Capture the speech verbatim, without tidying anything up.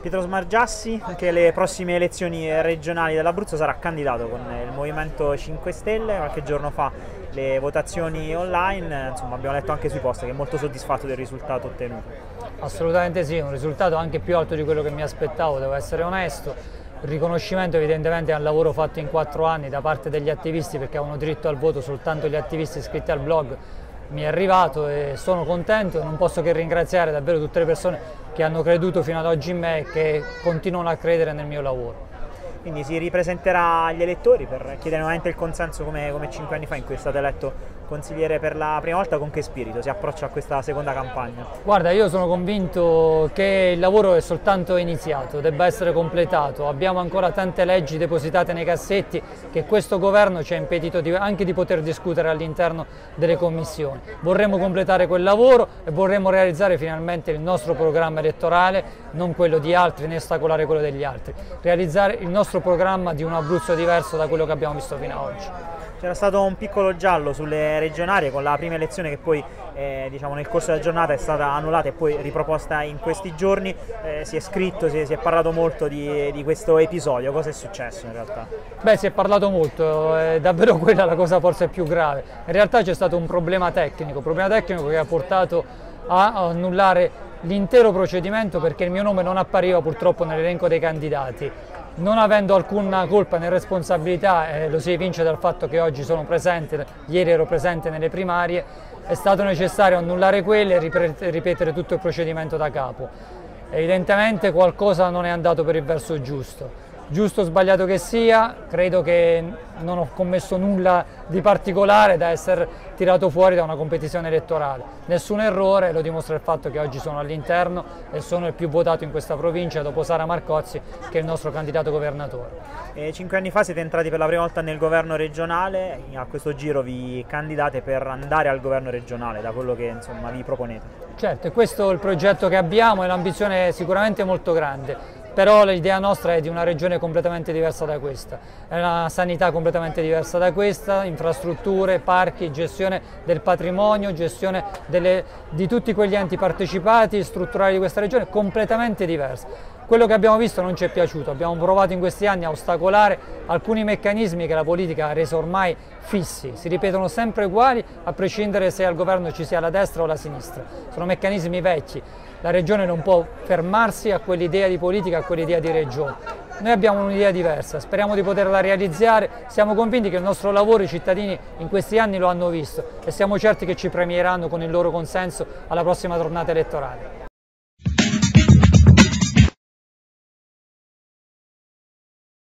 Pietro Smargiassi, anche alle prossime elezioni regionali dell'Abruzzo sarà candidato con il Movimento cinque Stelle. Qualche giorno fa le votazioni online, insomma abbiamo letto anche sui post che è molto soddisfatto del risultato ottenuto. Assolutamente sì, un risultato anche più alto di quello che mi aspettavo, devo essere onesto. Il riconoscimento evidentemente al lavoro fatto in quattro anni da parte degli attivisti, perché avevano diritto al voto soltanto gli attivisti iscritti al blog, mi è arrivato e sono contento e non posso che ringraziare davvero tutte le persone che hanno creduto fino ad oggi in me e che continuano a credere nel mio lavoro. Quindi si ripresenterà agli elettori per chiedere nuovamente il consenso come, come cinque anni fa in cui è stato eletto consigliere per la prima volta. Con che spirito si approccia a questa seconda campagna? Guarda, io sono convinto che il lavoro è soltanto iniziato, debba essere completato. Abbiamo ancora tante leggi depositate nei cassetti che questo governo ci ha impedito di, anche di poter discutere all'interno delle commissioni. Vorremmo completare quel lavoro e vorremmo realizzare finalmente il nostro programma elettorale, non quello di altri né ostacolare quello degli altri. Realizzare il nostro programma di un Abruzzo diverso da quello che abbiamo visto fino ad oggi. C'era stato un piccolo giallo sulle regionali con la prima elezione che poi eh, diciamo, nel corso della giornata è stata annullata e poi riproposta in questi giorni. Eh, si è scritto, si è, si è parlato molto di, di questo episodio. Cosa è successo in realtà? Beh, si è parlato molto, è davvero quella la cosa forse più grave. In realtà c'è stato un problema tecnico, un problema tecnico che ha portato a annullare l'intero procedimento perché il mio nome non appariva purtroppo nell'elenco dei candidati. Non avendo alcuna colpa né responsabilità, eh, lo si evince dal fatto che oggi sono presente, ieri ero presente nelle primarie, è stato necessario annullare quelle e ripetere tutto il procedimento da capo. Evidentemente qualcosa non è andato per il verso giusto. Giusto o sbagliato che sia, credo che non ho commesso nulla di particolare da essere tirato fuori da una competizione elettorale. Nessun errore, lo dimostra il fatto che oggi sono all'interno e sono il più votato in questa provincia dopo Sara Marcozzi, che è il nostro candidato governatore. E cinque anni fa siete entrati per la prima volta nel governo regionale, a questo giro vi candidate per andare al governo regionale, da quello che insomma vi proponete. Certo, e questo è il progetto che abbiamo e l'ambizione è sicuramente molto grande. Però l'idea nostra è di una regione completamente diversa da questa, è una sanità completamente diversa da questa, infrastrutture, parchi, gestione del patrimonio, gestione delle, di tutti quegli enti partecipati, strutturali di questa regione, completamente diversa. Quello che abbiamo visto non ci è piaciuto, abbiamo provato in questi anni a ostacolare alcuni meccanismi che la politica ha reso ormai fissi, si ripetono sempre uguali a prescindere se al governo ci sia la destra o la sinistra, sono meccanismi vecchi. La regione non può fermarsi a quell'idea di politica, a quell'idea di regione. Noi abbiamo un'idea diversa, speriamo di poterla realizzare, siamo convinti che il nostro lavoro i cittadini in questi anni lo hanno visto e siamo certi che ci premieranno con il loro consenso alla prossima tornata elettorale.